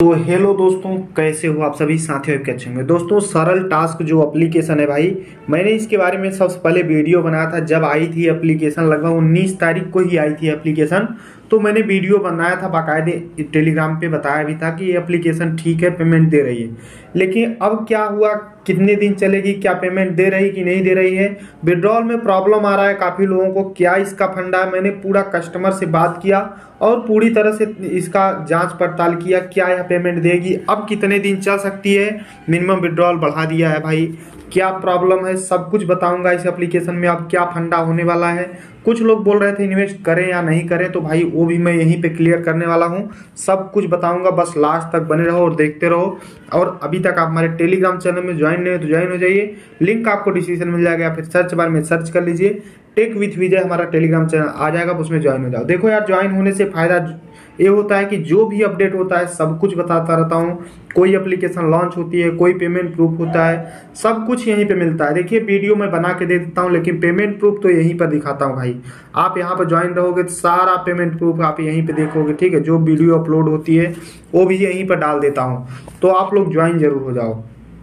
तो हेलो दोस्तों, कैसे हो आप सभी साथियों के अच्छे होंगे। दोस्तों सरल टास्क जो एप्लीकेशन है भाई, मैंने इसके बारे में सबसे पहले वीडियो बनाया था जब आई थी एप्लीकेशन। लगभग 19 तारीख को ही आई थी एप्लीकेशन। तो मैंने वीडियो बनाया था, बाकायदे टेलीग्राम पे बताया भी था कि ये एप्लीकेशन ठीक है, पेमेंट दे रही है। लेकिन अब क्या हुआ, कितने दिन चलेगी, क्या पेमेंट दे रही कि नहीं दे रही है, विड्रॉल में प्रॉब्लम आ रहा है काफ़ी लोगों को, क्या इसका फंडा है। मैंने पूरा कस्टमर से बात किया और पूरी तरह से इसका जांच पड़ताल किया, क्या यह पेमेंट देगी, अब कितने दिन चल सकती है, मिनिमम विड्रॉल बढ़ा दिया है भाई, क्या प्रॉब्लम है, सब कुछ बताऊंगा इस एप्लीकेशन में। अब क्या फंडा होने वाला है, कुछ लोग बोल रहे थे इन्वेस्ट करें या नहीं करें, तो भाई वो भी मैं यहीं पे क्लियर करने वाला हूं, सब कुछ बताऊंगा। बस लास्ट तक बने रहो और देखते रहो। और अभी तक आप हमारे टेलीग्राम चैनल में ज्वाइन नहीं हो तो ज्वाइन हो जाइए, लिंक आपको डिस्क्रिप्शन मिल जाएगा, फिर सर्च बार में सर्च कर लीजिए टेक विथ विजय, हमारा टेलीग्राम चैनल आ जाएगा, उसमें ज्वाइन हो जाओ। देखो यार, ज्वाइन होने से फायदा ये होता है कि जो भी अपडेट होता है सब कुछ बताता रहता हूँ। कोई एप्लीकेशन लॉन्च होती है, कोई पेमेंट प्रूफ होता है, सब कुछ यहीं पे मिलता है। देखिए वीडियो मैं बना के दे देता हूँ, लेकिन पेमेंट प्रूफ तो यहीं पर दिखाता हूँ भाई। आप यहाँ पर ज्वाइन रहोगे तो सारा पेमेंट प्रूफ आप यहीं पे देखोगे, ठीक है। जो वीडियो अपलोड होती है वो भी यहीं पर डाल देता हूँ, तो आप लोग ज्वाइन जरूर हो जाओ।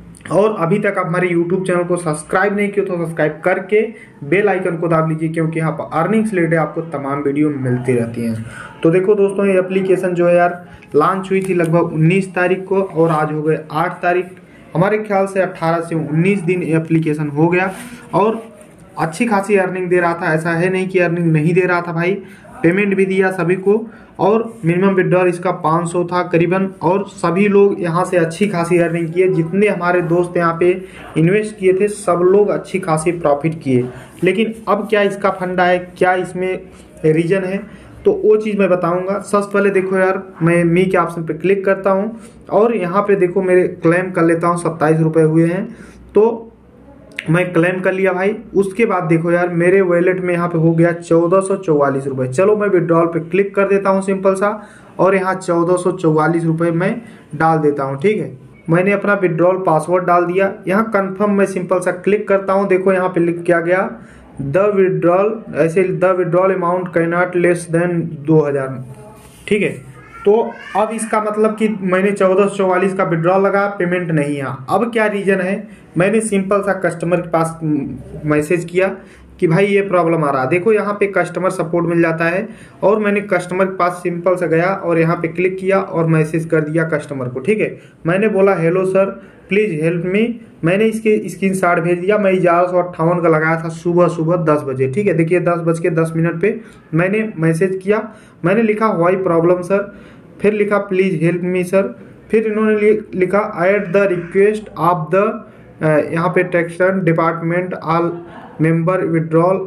और अभी तक आप हमारे YouTube चैनल को सब्सक्राइब नहीं किया तो सब्सक्राइब करके बेल आइकन को दाब लीजिए, क्योंकि यहाँ पर अर्निंग से रिलेटेड आपको तमाम वीडियो मिलती रहती हैं। तो देखो दोस्तों, ये एप्लीकेशन जो है यार लॉन्च हुई थी लगभग 19 तारीख को और आज हो गए 8 तारीख। हमारे ख्याल से 18 से 19 दिन ये एप्लीकेशन हो गया और अच्छी खासी अर्निंग दे रहा था। ऐसा है नहीं कि अर्निंग नहीं दे रहा था भाई, पेमेंट भी दिया सभी को और मिनिमम विड्रॉल इसका 500 था करीबन। और सभी लोग यहाँ से अच्छी खासी अर्निंग किए, जितने हमारे दोस्त यहाँ पे इन्वेस्ट किए थे सब लोग अच्छी खासी प्रॉफिट किए। लेकिन अब क्या इसका फंडा है, क्या इसमें रीजन है, तो वो चीज़ मैं बताऊंगा। सबसे पहले देखो यार, मैं मी के ऑप्शन पे क्लिक करता हूँ और यहाँ पे देखो मेरे क्लेम कर लेता हूँ, 27 रुपये हुए हैं तो मैं क्लेम कर लिया भाई। उसके बाद देखो यार, मेरे वॉलेट में यहाँ पे हो गया 1444 रुपये। चलो मैं विड्रॉल पे क्लिक कर देता हूँ सिंपल सा, और यहाँ 1444 रुपये मैं डाल देता हूँ, ठीक है। मैंने अपना विड्रॉल पासवर्ड डाल दिया, यहाँ कंफर्म मैं सिंपल सा क्लिक करता हूँ। देखो यहाँ पे लिख क्या गया, द विड्रॉल, ऐसे the withdrawal amount can not less than 2000, ठीक है। तो अब इसका मतलब कि मैंने 1444 का विड्रॉल लगा, पेमेंट नहीं है। अब क्या रीजन है, मैंने सिंपल सा कस्टमर के पास मैसेज किया कि भाई ये प्रॉब्लम आ रहा है। देखो यहाँ पे कस्टमर सपोर्ट मिल जाता है, और मैंने कस्टमर के पास सिंपल सा गया और यहाँ पे क्लिक किया और मैसेज कर दिया कस्टमर को, ठीक है। मैंने बोला hello sir please help me, मैंने इसके स्क्रीनशॉट भेज दिया। मैं 1158 का लगाया था सुबह 10 बजे, ठीक है। देखिए 10:10 पे मैंने मैसेज किया, मैंने लिखा वाई प्रॉब्लम सर, फिर लिखा प्लीज़ हेल्प मी सर, फिर इन्होंने लिखा add the request of the यहाँ पे taxation department all member withdrawal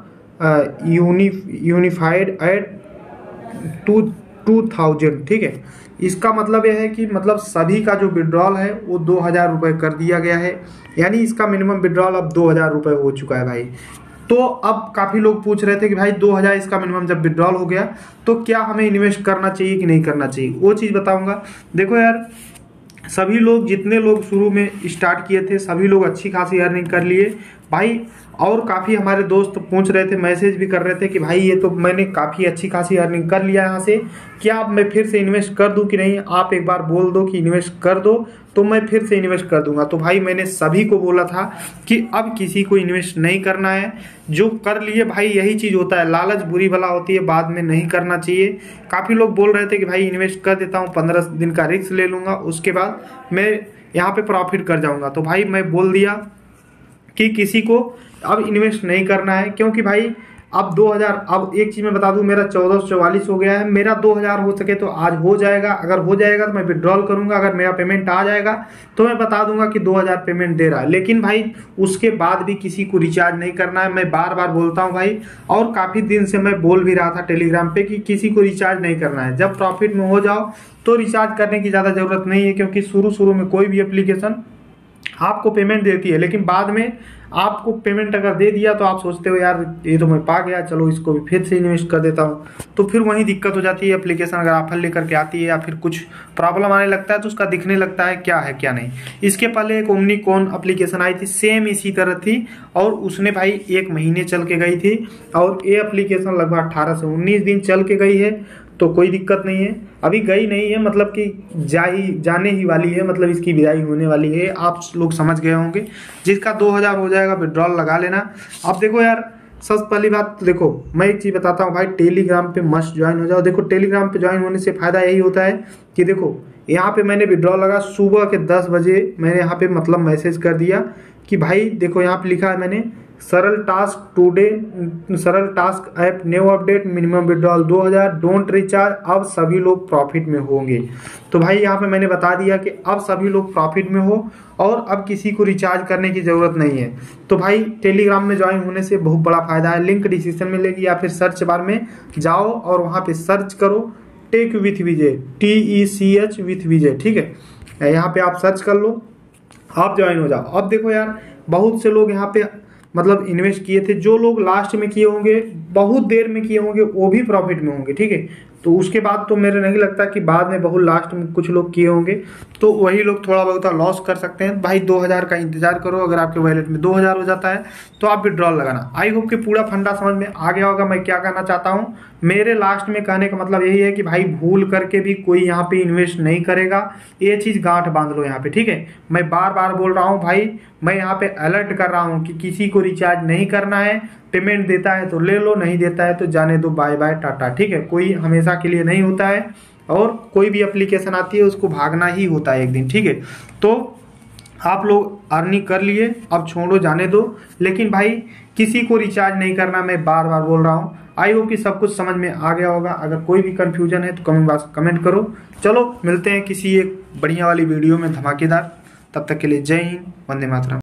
are unified at 2000, ठीक है। इसका मतलब यह है कि मतलब सभी का जो विड्रॉल है वो 2000 रुपये कर दिया गया है, यानी इसका मिनिमम विड्रॉल अब 2000 रुपये हो चुका है भाई। तो अब काफ़ी लोग पूछ रहे थे कि भाई 2000 इसका मिनिमम जब विड्रॉल हो गया तो क्या हमें इन्वेस्ट करना चाहिए कि नहीं करना चाहिए, वो चीज़ बताऊंगा। देखो यार, सभी लोग, जितने लोग शुरू में स्टार्ट किए थे सभी लोग अच्छी खासी अर्निंग कर लिए भाई। और काफ़ी हमारे दोस्त पूछ रहे थे, मैसेज भी कर रहे थे कि भाई ये तो मैंने काफ़ी अच्छी खासी अर्निंग कर लिया यहाँ से, क्या अब मैं फिर से इन्वेस्ट कर दूँ कि नहीं, आप एक बार बोल दो कि इन्वेस्ट कर दो तो मैं फिर से इन्वेस्ट कर दूंगा। तो भाई मैंने सभी को बोला था कि अब किसी को इन्वेस्ट नहीं करना है, जो कर लिए भाई यही चीज़ होता है, लालच बुरी भला होती है, बाद में नहीं करना चाहिए। काफ़ी लोग बोल रहे थे कि भाई इन्वेस्ट कर देता हूँ, 15 दिन का रिस्क ले लूँगा, उसके बाद मैं यहाँ पे प्रॉफिट कर जाऊँगा। तो भाई मैं बोल दिया कि किसी को अब इन्वेस्ट नहीं करना है, क्योंकि भाई अब 2000, अब एक चीज़ मैं बता दूं, मेरा 1444 हो गया है, मेरा 2000 हो सके तो आज हो जाएगा। अगर हो जाएगा तो मैं विड्रॉल करूंगा, अगर मेरा पेमेंट आ जाएगा तो मैं बता दूंगा कि 2000 पेमेंट दे रहा है। लेकिन भाई उसके बाद भी किसी को रिचार्ज नहीं करना है, मैं बार बार बोलता हूं भाई, और काफ़ी दिन से मैं बोल भी रहा था टेलीग्राम पे कि किसी को रिचार्ज नहीं करना है। जब प्रॉफिट में हो जाओ तो रिचार्ज करने की ज़्यादा ज़रूरत नहीं है, क्योंकि शुरू में कोई भी एप्लीकेशन आपको पेमेंट देती है, लेकिन बाद में आपको पेमेंट अगर दे दिया तो आप सोचते हो यार ये तो मैं पा गया, चलो इसको भी फिर से इन्वेस्ट कर देता हूँ, तो फिर वहीं दिक्कत हो जाती है। एप्लीकेशन अगर ऑफर लेकर के आती है या फिर कुछ प्रॉब्लम आने लगता है तो उसका दिखने लगता है क्या नहीं। इसके पहले एक ओमनीकॉन एप्लीकेशन आई थी, सेम इसी तरह थी, और उसने भाई 1 महीने चल के गई थी, और ये एप्लीकेशन लगभग 18 से 19 दिन चल के गई है। तो कोई दिक्कत नहीं है। अभी गई नहीं है, मतलब कि जाने ही वाली है, मतलब इसकी विदाई होने वाली है। आप लोग समझ गए होंगे। जिसका 2000 हो जाएगा विड्रॉल लगा लेना। अब देखो यार, सबसे पहली बात तो देखो, मैं एक चीज़ बताता हूँ भाई, टेलीग्राम पे मस्ट ज्वाइन हो जाओ। देखो टेलीग्राम पे ज्वाइन होने से फ़ायदा यही होता है कि देखो यहाँ पे मैंने विड्रॉल लगा सुबह के 10 बजे, मैंने यहाँ पे मतलब मैसेज कर दिया कि भाई देखो यहाँ पे लिखा है मैंने, Saral task today, Saral task app new update, minimum withdrawal 2000, don't recharge, अब सभी लोग प्रॉफिट में होंगे। तो भाई यहाँ पे मैंने बता दिया कि अब सभी लोग प्रॉफिट में हो और अब किसी को रिचार्ज करने की ज़रूरत नहीं है। तो भाई टेलीग्राम में ज्वाइन होने से बहुत बड़ा फायदा है। लिंक डिस्क्रिप्शन में मिलेगी या फिर सर्च बार में जाओ और वहाँ पे सर्च करो tech with Vijay, TECH with Vijay, ठीक है। यहाँ पे आप सर्च कर लो, आप ज्वाइन हो जाओ। अब देखो यार, बहुत से लोग यहाँ पे मतलब इन्वेस्ट किए थे। जो लोग लास्ट में किए होंगे, बहुत देर में किए होंगे, वो भी प्रॉफिट में होंगे, ठीक है। तो उसके बाद तो मेरे नहीं लगता कि बाद में बहुत लास्ट में कुछ लोग किए होंगे, तो वही लोग थोड़ा बहुत लॉस कर सकते हैं। भाई 2000 का इंतजार करो, अगर आपके वॉलेट में 2000 हो जाता है तो आप विड्रॉल लगाना। आई होप कि पूरा फंडा समझ में आ गया होगा मैं क्या कहना चाहता हूँ। मेरे लास्ट में कहने का मतलब यही है कि भाई भूल करके भी कोई यहाँ पे इन्वेस्ट नहीं करेगा, ये चीज़ गांठ बांध लो यहाँ पे, ठीक है। मैं बार बार बोल रहा हूँ भाई, मैं यहाँ पे अलर्ट कर रहा हूँ कि किसी को रिचार्ज नहीं करना है। पेमेंट देता है तो ले लो, नहीं देता है तो जाने दो, बाय बाय टाटा, ठीक है। कोई हमेशा के लिए नहीं होता है और कोई भी एप्लीकेशन आती है उसको भागना ही होता है एक दिन, ठीक है। तो आप लोग अर्निंग कर लिए, अब छोड़ो, जाने दो। लेकिन भाई किसी को रिचार्ज नहीं करना, मैं बार बार बोल रहा हूँ। आई होप कि सब कुछ समझ में आ गया होगा। अगर कोई भी कंफ्यूजन है तो कमेंट बॉक्स कमेंट करो। चलो मिलते हैं किसी एक बढ़िया वाली वीडियो में धमाकेदार। तब तक के लिए जय हिंद, वंदे मातरम।